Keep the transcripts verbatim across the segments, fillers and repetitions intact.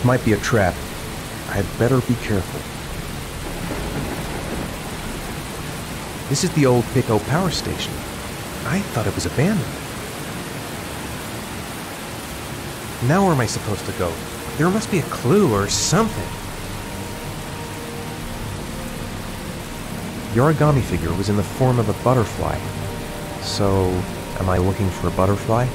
might be a trap. I'd better be careful. This is the old Pico power station. I thought it was abandoned. Now where am I supposed to go? There must be a clue or something. The origami figure was in the form of a butterfly. So, am I looking for a butterfly?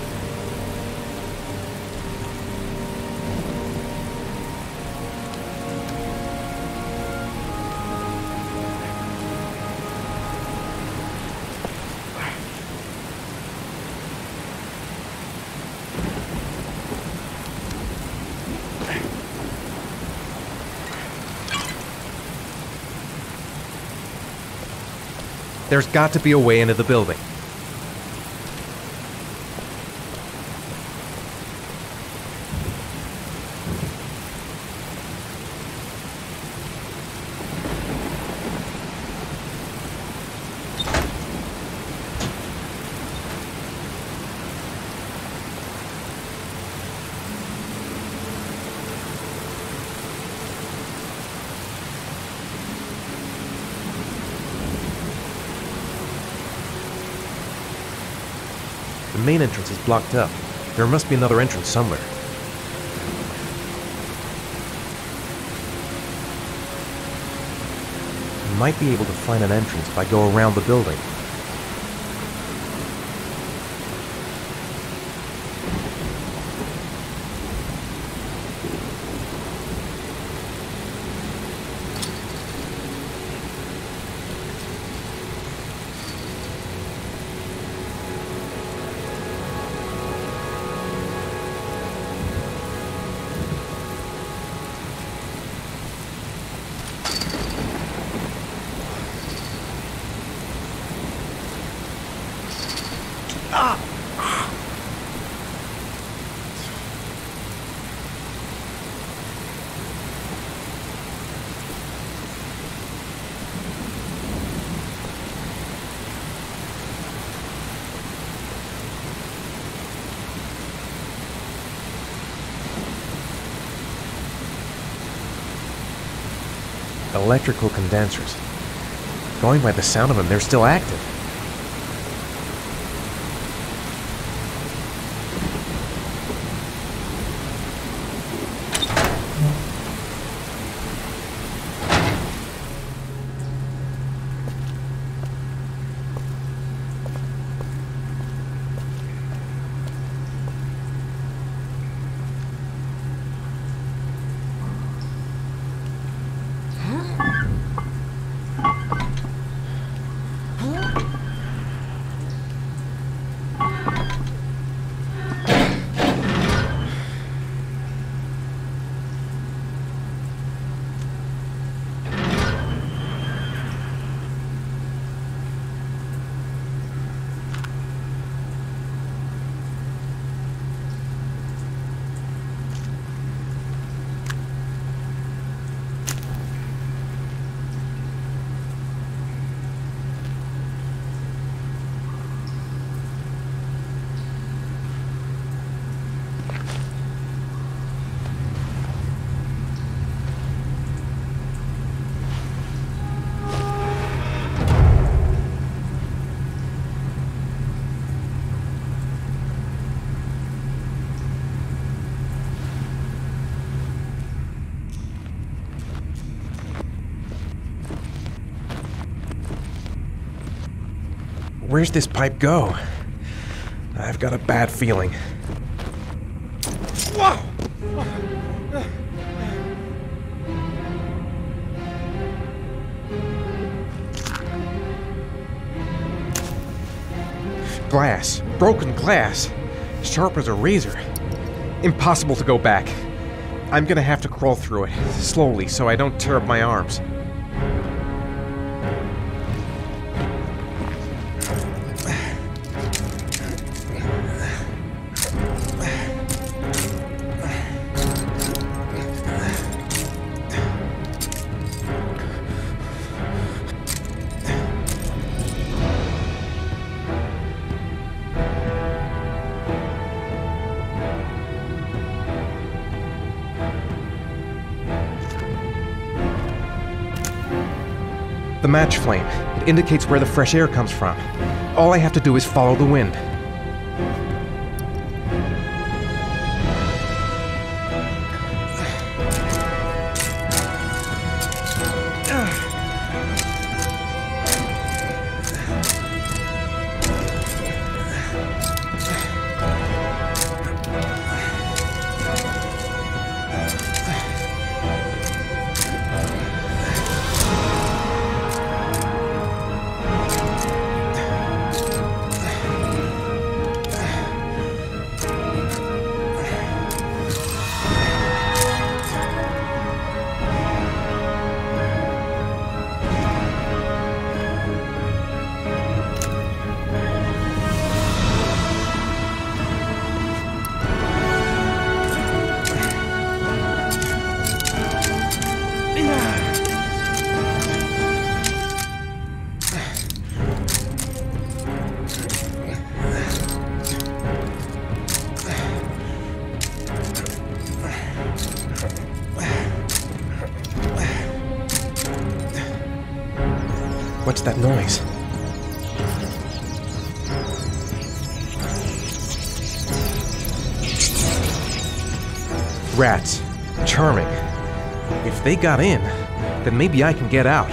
There's got to be a way into the building. The main entrance is blocked up. There must be another entrance somewhere. I might be able to find an entrance if I go around the building. Electrical condensers. Going by the sound of them, they're still active. Where's this pipe go? I've got a bad feeling. Whoa! Glass. Broken glass. Sharp as a razor. Impossible to go back. I'm gonna have to crawl through it, slowly, so I don't tear up my arms. The match flame. It indicates where the fresh air comes from. All I have to do is follow the wind. What's that noise? Rats. Charming. If they got in, then maybe I can get out.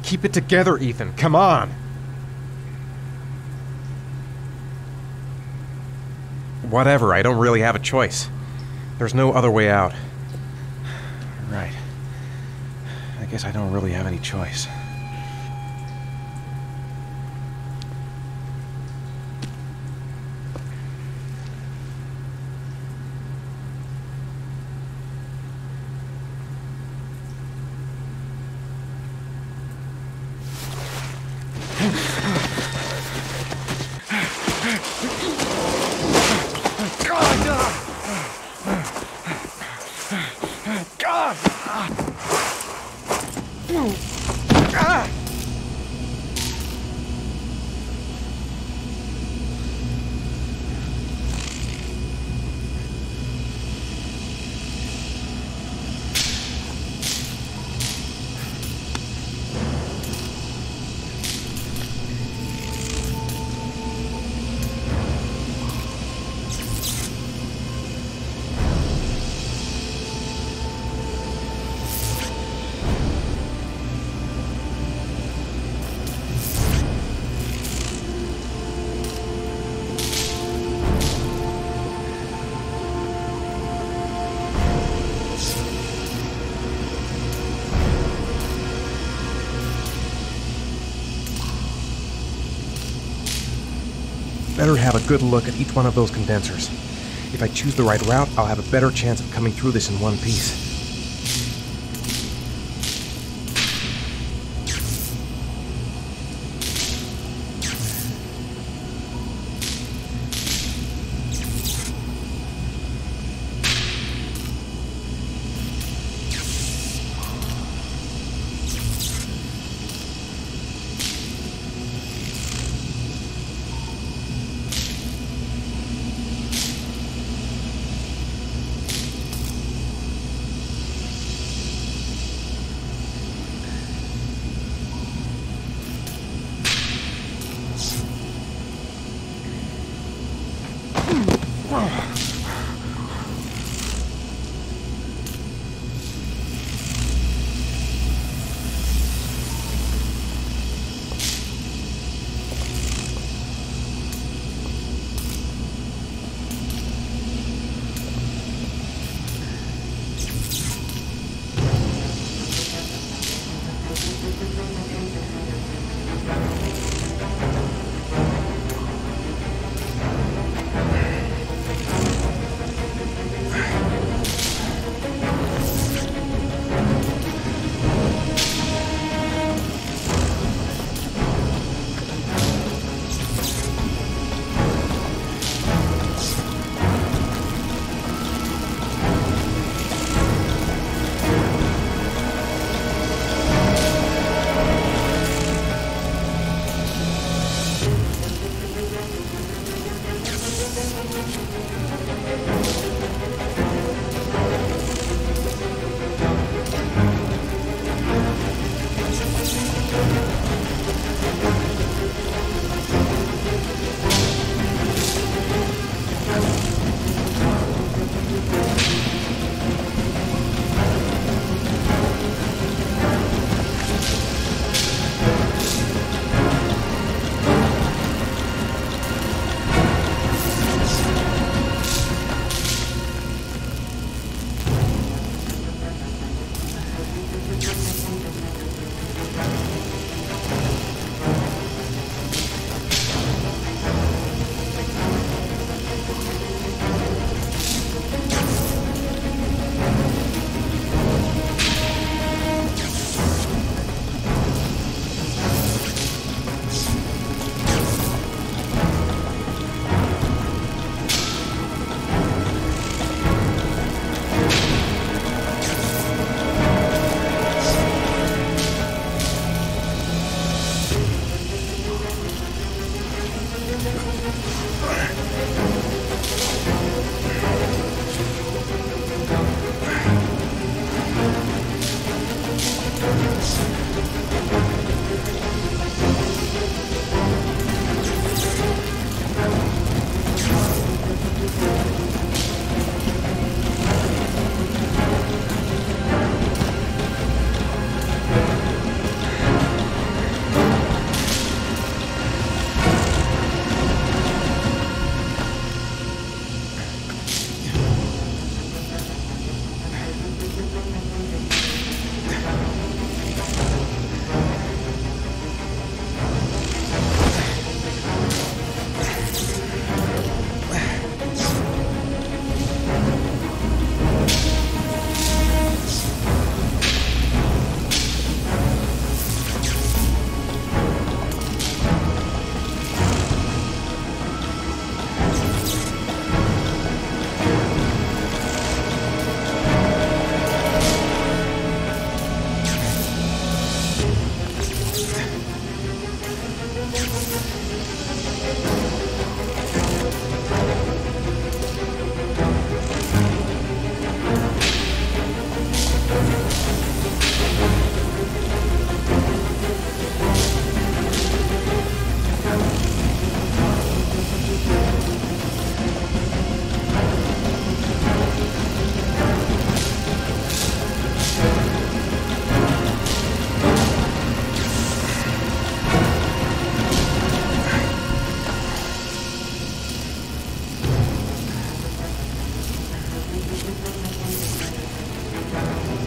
Keep it together, Ethan. Come on. Whatever, I don't really have a choice. There's no other way out. Right. I guess I don't really have any choice. Better have a good look at each one of those condensers. If I choose the right route, I'll have a better chance of coming through this in one piece.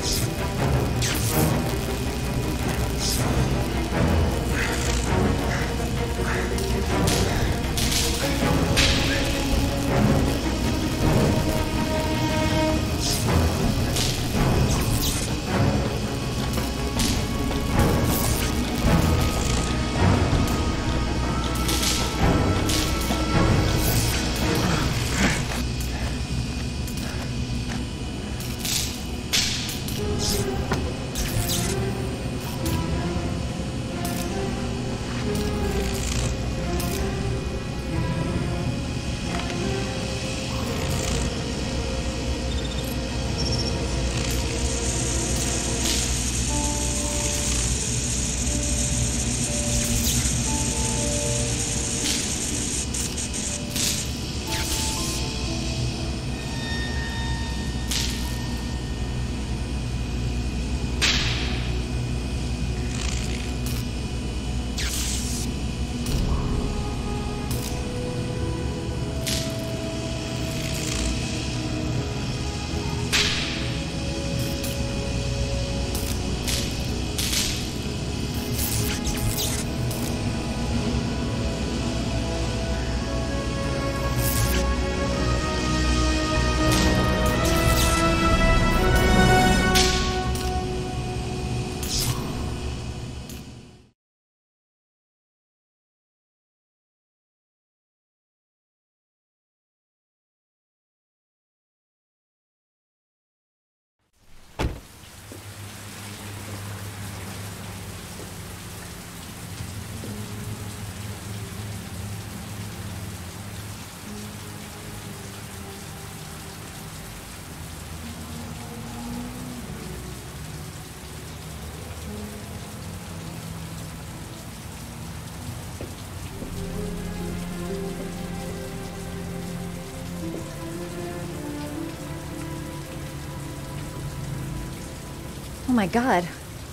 Oh my god.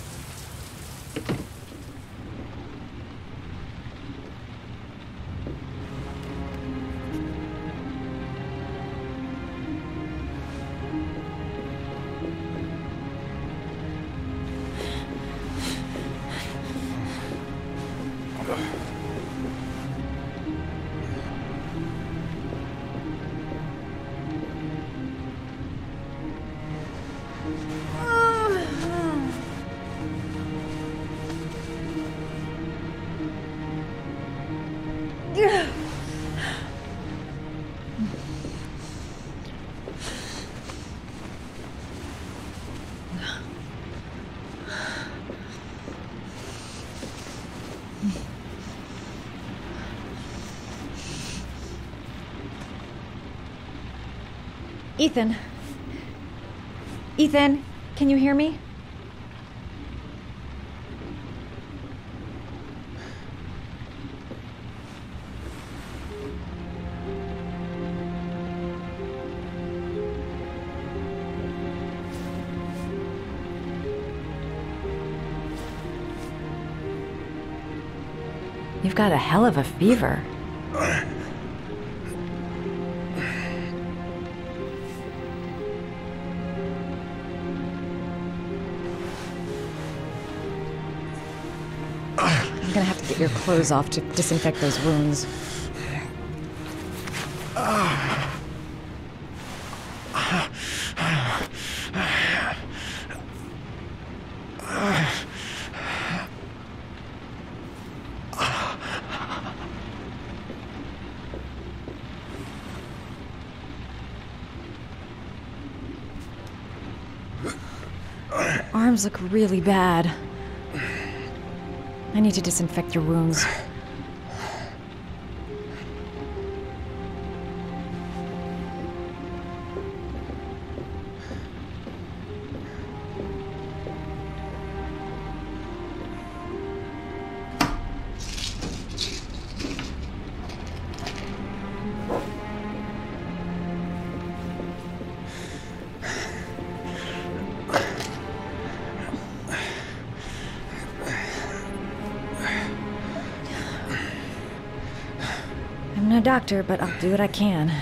Ethan. Ethan, can you hear me? You've got a hell of a fever. I'm gonna have to get your clothes off to disinfect those wounds. Arms look really bad. I need to disinfect your wounds. I'm no doctor, but I'll do what I can.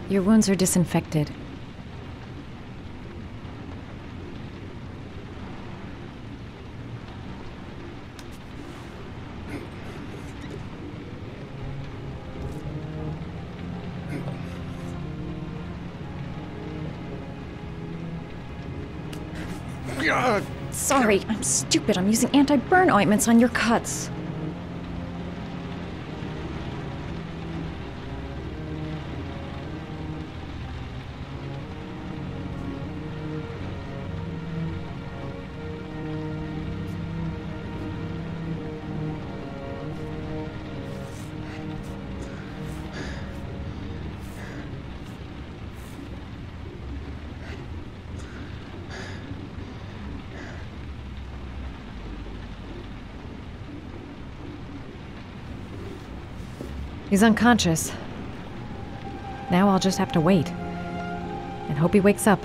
Your wounds are disinfected. Sorry, I'm stupid. I'm using anti-burn ointments on your cuts. He's unconscious. Now I'll just have to wait. And hope he wakes up.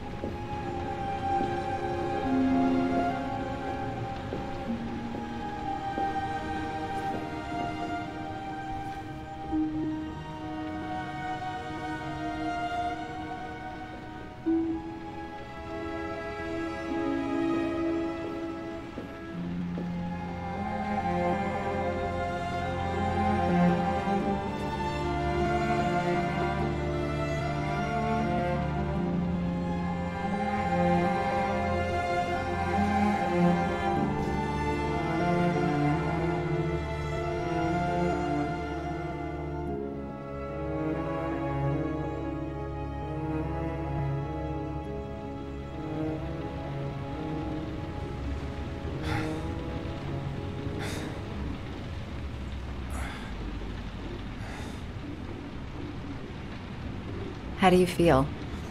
How do you feel?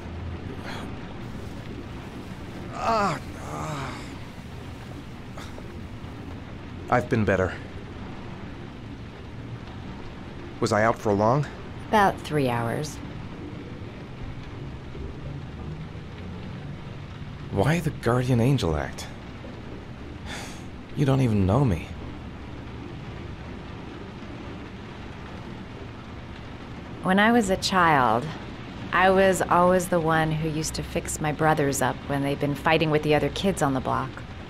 Ah, ah. I've been better. Was I out for long? About three hours. Why the guardian angel act? You don't even know me. When I was a child, I was always the one who used to fix my brothers up when they'd been fighting with the other kids on the block.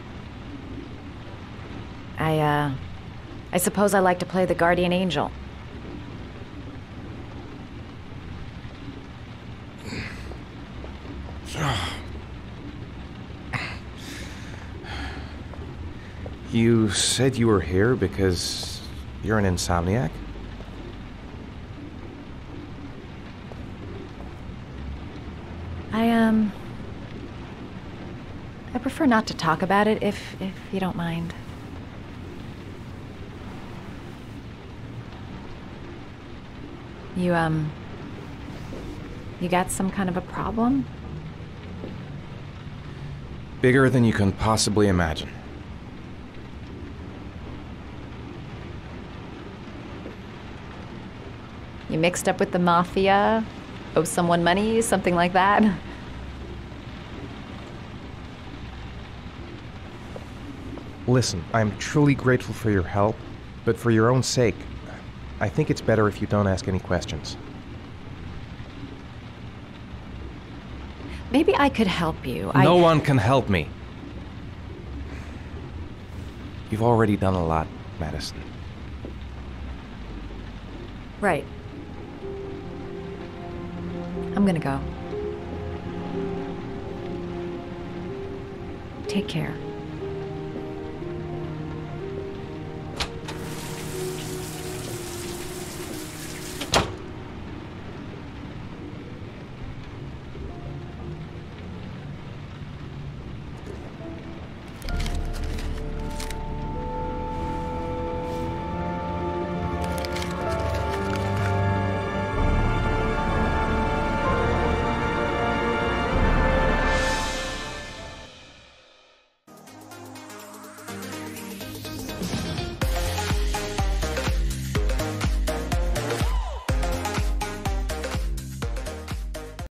I, uh... I suppose I like to play the guardian angel. You said you were here because you're an insomniac? I, um... I prefer not to talk about it, if, if you don't mind. You, um... You got some kind of a problem? Bigger than you can possibly imagine. You mixed up with the mafia? Owe someone money? Something like that? Listen, I'm truly grateful for your help, but for your own sake, I think it's better if you don't ask any questions. Maybe I could help you. No I... one can help me. You've already done a lot, Madison. Right. I'm gonna go. Take care.